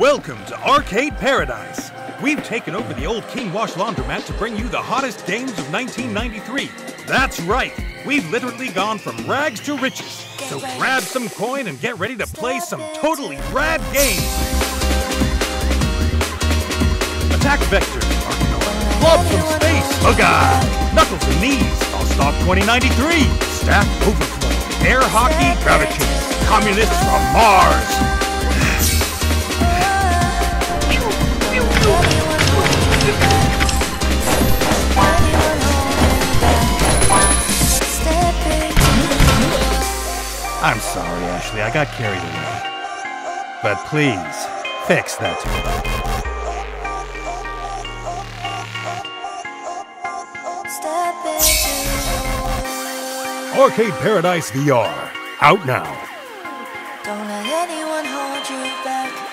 Welcome to Arcade Paradise. We've taken over the old King Wash laundromat to bring you the hottest games of 1993. That's right, we've literally gone from rags to riches. So grab some coin and get ready to play some totally rad games. Attack Vector, Blobs from Space, Booga, Knuckles and Knees, All Stop 2093, Stack Overflow, Air Hockey, Gravity, Communists from Mars. I'm sorry, Ashley, I got carried away. But please, fix that toy. Arcade Paradise VR, out now. Don't let anyone hold you back.